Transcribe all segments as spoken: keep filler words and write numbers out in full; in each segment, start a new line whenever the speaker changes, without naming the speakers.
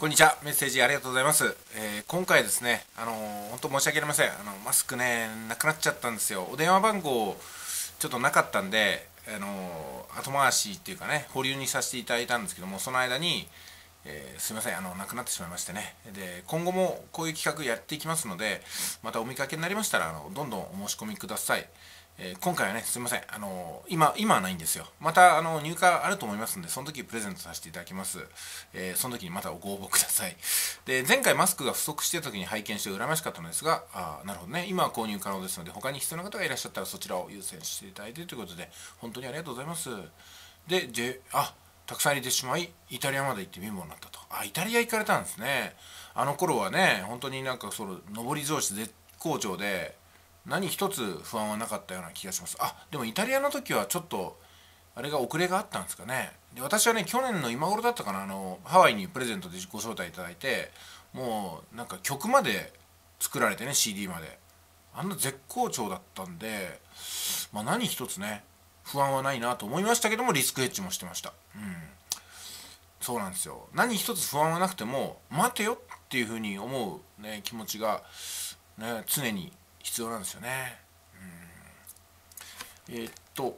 こんにちは。メッセージありがとうございます。えー今回ですね、あのー本当申し訳ありません。あのマスクね、なくなっちゃったんですよ。お電話番号ちょっとなかったんで、あのー後回しっていうかね、保留にさせていただいたんですけども、その間に、えーすいません、あのなくなってしまいましてね。で、今後もこういう企画やっていきますので、またお見かけになりましたら、あのどんどんお申し込みください。えー今回はね、すいません、あの今、今はないんですよ。またあの入荷あると思いますんで、その時プレゼントさせていただきます。えーその時にまたご応募ください。で、前回マスクが不足していた時に拝見して羨ましかったのですが、あなるほどね、今は購入可能ですので、他に必要な方がいらっしゃったらそちらを優先していただいてということで、本当にありがとうございます。で、J、あたくさん入れてしまい、イタリアまで行って貧乏になったと。あ、イタリア行かれたんですね。あの頃はね、本当になんかその上り調子絶好調で、何一つ不安はなかったような気がします。あ、でもイタリアの時はちょっとあれが遅れがあったんですかね。で、私はね、去年の今頃だったかな、あのハワイにプレゼントでご招待いただいて、もうなんか曲まで作られてね、 シーディー まであんな絶好調だったんで、まあ何一つね不安はないなと思いましたけども、リスクヘッジもしてました。うん、そうなんですよ。何一つ不安はなくても待てよっていうふうに思う、ね、気持ちが、ね、常に必要なんですよね。えーっと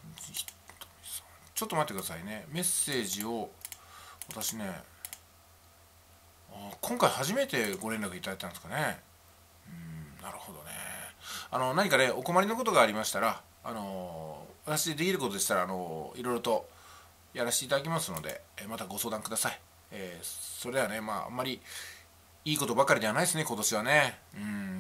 ちょっと待ってくださいね。メッセージを私ね、あ今回初めてご連絡いただいたんですかね。うん、なるほどね。あの何かねお困りのことがありましたら、あの私でできることでしたら、あのいろいろとやらせていただきますので、えまたご相談ください。えーそれではね、まああんまりいいことばかりではないですね、今年はね。うん、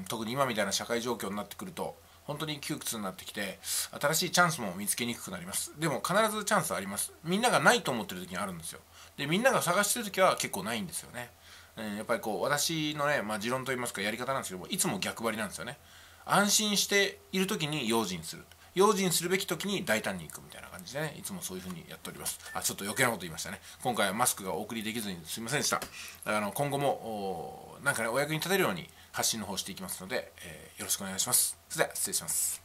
特に今みたいな社会状況になってくると本当に窮屈になってきて、新しいチャンスも見つけにくくなります。でも必ずチャンスはあります。みんながないと思ってる時にあるんですよ。で、みんなが探してる時は結構ないんですよね。うん、やっぱりこう私のね、まあ、持論といいますかやり方なんですけども、いつも逆張りなんですよね。安心している時に用心する、用心するべき時に大胆にいくみたいな感じでね、いつもそういう風にやっております。あ、ちょっと余計なこと言いましたね。今回はマスクがお送りできずにすみませんでした。あの今後もなんかねお役に立てるように発信の方していきますので、えーよろしくお願いします。それでは失礼します。